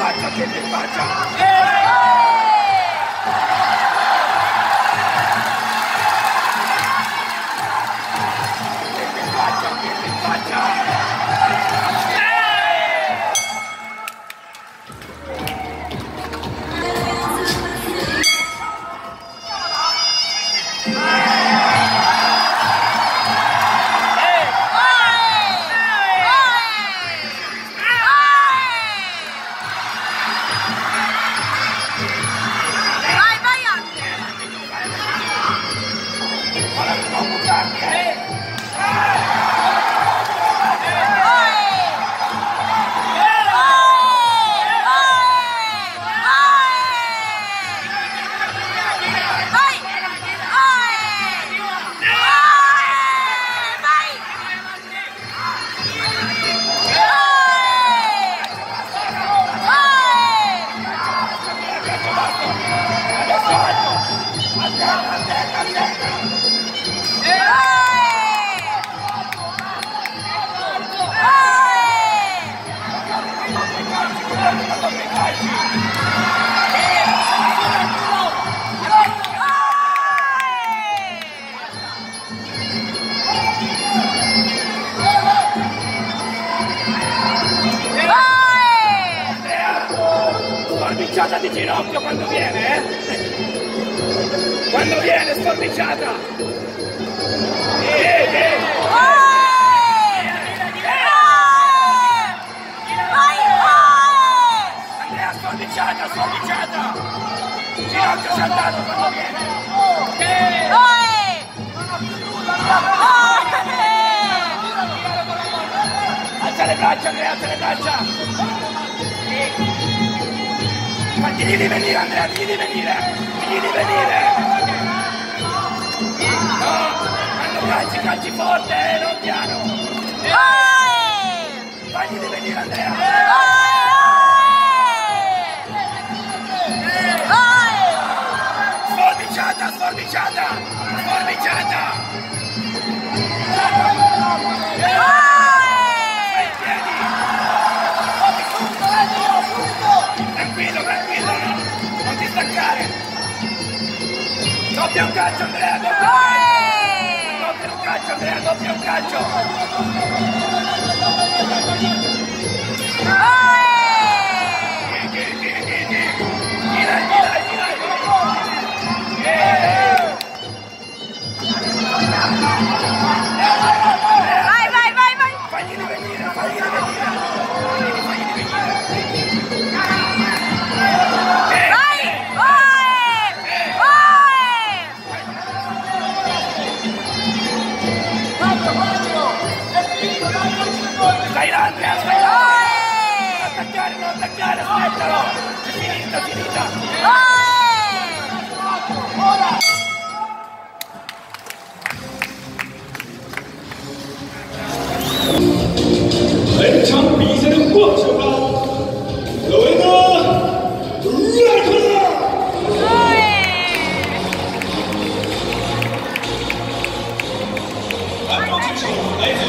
faccia, che mi faccia! Che mi faccia, che mi faccia! Sforbiciata di ginocchio quando viene, eh? Quando viene sforbiciata! Andrea, sforbiciata, sforbiciata! Ginocchio saltato quando viene! Alza le braccia, Andrea, alza le braccia! Digli di venire, Andrea, digli di venire! Digli di venire! No! Quando calci forte, non piano! Fagli di venire, Andrea! Sforbiciata, sforbiciata! Sforbiciata! Stai in piedi! Tranquillo, tranquillo! Non ti staccare! Doppia un calcio, Andrea! Doppia un calcio, Andrea! Doppia un calcio! Fagli venire, fagli venire! Stai là, Andrea, stai là! Non attaccare, aspettalo! È finita, è finita! 本场比赛的获胜方，各位的热腾腾！观众请出来。